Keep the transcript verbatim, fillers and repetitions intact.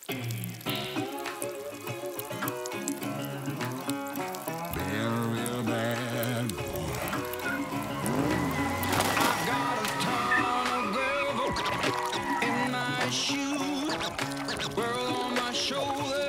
Been a real bad boy. I got a ton of gravel in my shoe, world on my shoulder.